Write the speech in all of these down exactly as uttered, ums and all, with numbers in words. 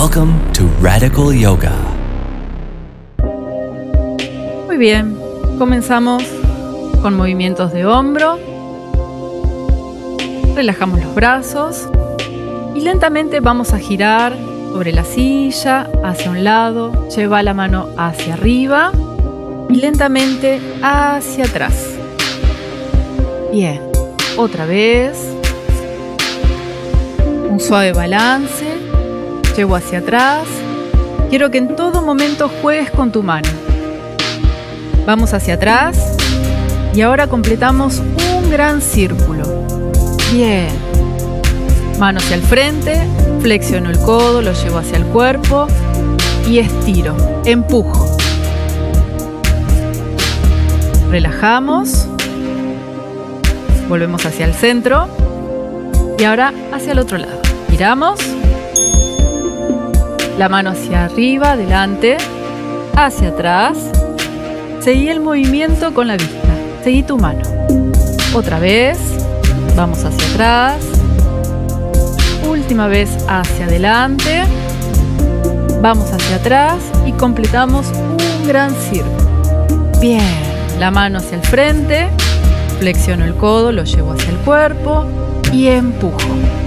Welcome to Radical Yoga. Muy bien, comenzamos con movimientos de hombro. Relajamos los brazos y lentamente vamos a girar sobre la silla hacia un lado. Lleva la mano hacia arriba y lentamente hacia atrás. Bien, otra vez. Un suave balance. Llevo hacia atrás. Quiero que en todo momento juegues con tu mano. Vamos hacia atrás y ahora completamos un gran círculo. Bien. Mano hacia el frente, flexiono el codo, lo llevo hacia el cuerpo y estiro, empujo. Relajamos. Volvemos hacia el centro y ahora hacia el otro lado. Giramos. La mano hacia arriba, adelante, hacia atrás. Seguí el movimiento con la vista. Seguí tu mano. Otra vez. Vamos hacia atrás. Última vez hacia adelante. Vamos hacia atrás y completamos un gran círculo. Bien. La mano hacia el frente. Flexiono el codo, lo llevo hacia el cuerpo y empujo.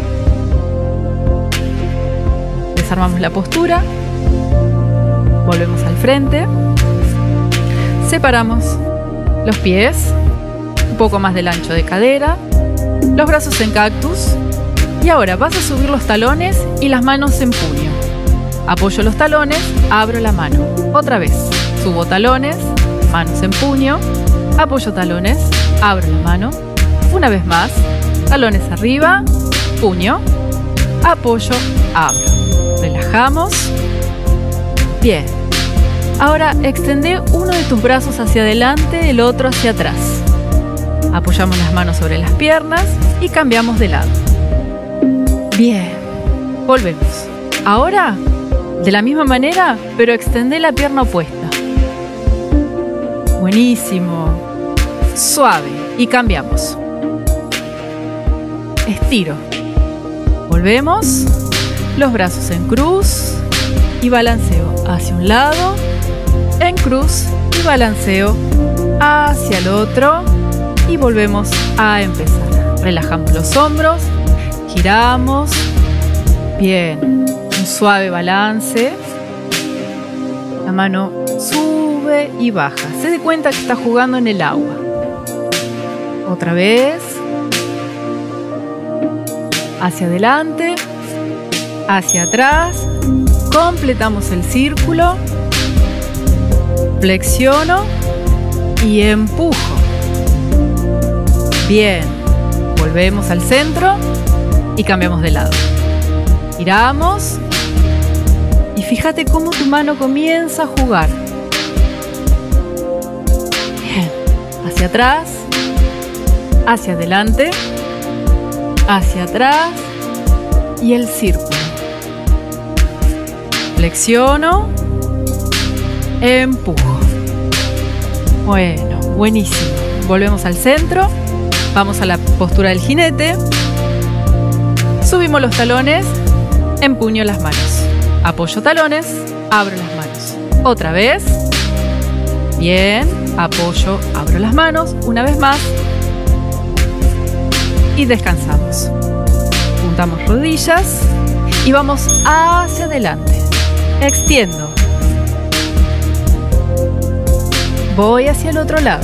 Desarmamos la postura. Volvemos al frente. Separamos los pies, un poco más del ancho de cadera, los brazos en cactus y ahora vas a subir los talones y las manos en puño. Apoyo los talones, abro la mano. Otra vez, subo talones, manos en puño, apoyo talones, abro la mano. Una vez más, talones arriba, puño, apoyo, abro. Relajamos. Bien. Ahora extende uno de tus brazos hacia adelante, el otro hacia atrás. Apoyamos las manos sobre las piernas y cambiamos de lado. Bien. Volvemos. Ahora, de la misma manera, pero extende la pierna opuesta. Buenísimo. Suave. Y cambiamos. Estiro. Volvemos. Los brazos en cruz. Y balanceo hacia un lado. En cruz. Y balanceo hacia el otro. Y volvemos a empezar. Relajamos los hombros. Giramos. Bien. Un suave balance. La mano sube y baja. Se da cuenta que está jugando en el agua. Otra vez. Hacia adelante. Hacia atrás. Completamos el círculo. Flexiono. Y empujo. Bien. Volvemos al centro. Y cambiamos de lado. Giramos. Y fíjate cómo tu mano comienza a jugar. Bien. Hacia atrás. Hacia adelante, hacia atrás y el círculo. Flexiono, empujo. Bueno, buenísimo. Volvemos al centro, vamos a la postura del jinete. Subimos los talones, empuño las manos. Apoyo talones, abro las manos. Otra vez. Bien, apoyo, abro las manos. Una vez más. Y descansamos. Juntamos rodillas y vamos hacia adelante. Extiendo. Voy hacia el otro lado.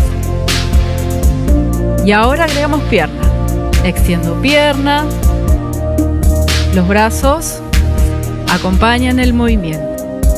Y ahora agregamos pierna. Extiendo pierna. Los brazos acompañan el movimiento.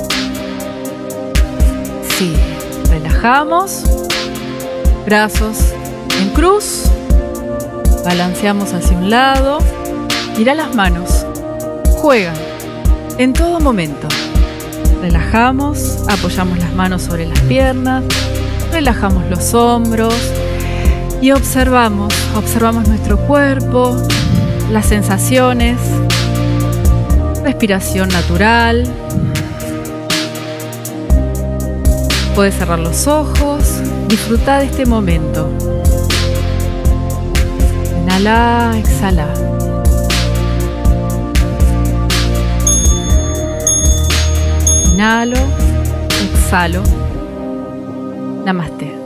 Sí. Relajamos. Brazos en cruz. Balanceamos hacia un lado. Mira las manos. Juegan en todo momento. Relajamos. Apoyamos las manos sobre las piernas. Relajamos los hombros. Y observamos. Observamos nuestro cuerpo. Las sensaciones. Respiración natural. Puedes cerrar los ojos. Disfruta de este momento. Inhala, exhala. Inhalo, exhalo. Namaste.